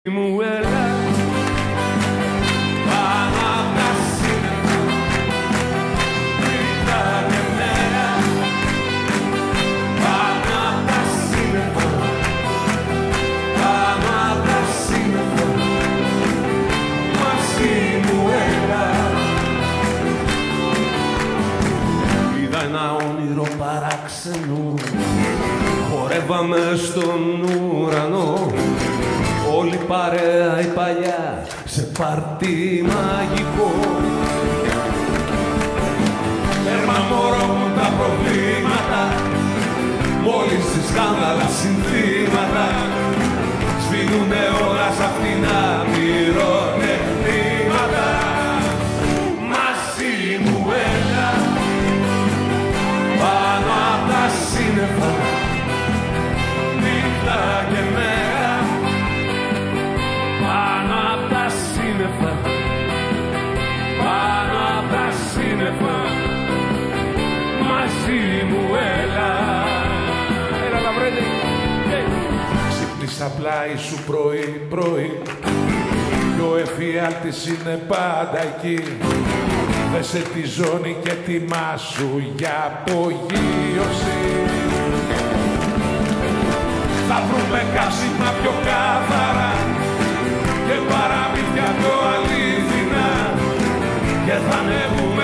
Μου έλα πάνω απ' τα σύννεφα, νύχτα και μέρα, πάνω απ' τα σύννεφα, πάνω απ' τα σύννεφα, μαζί μου έλα. Είδα ένα όνειρο παράξενο, χορεύαμε στον ουρανό, όλη παρέα η παλιά σε πάρτι μαγικό. Τέρμα μωρό μου τα προβλήματα, μόλις σε σκάνδαλα συνθήματα, σβήνουνε όλα σ' αυτήν αμυρονεκτήματα. Μαζί μου έλα πάνω απ' τα σύννεφα, νύχτα και μέρα, πάνω απ' τα σύννεφα, πάνω απ' τα σύννεφα, μαζί μου έλα. Έλα να βρείτε. Ξύπνησα πλάι σου πρωί-πρωί, κι ο εφιάλτης είναι πάντα εκεί. Δέσε τη ζώνη και ετοιμάσου για απογείωση. Θα βρούμε καύσιμα πιο καθαρά και παραμύθια πιο αλήθινα, και θα ανέβουν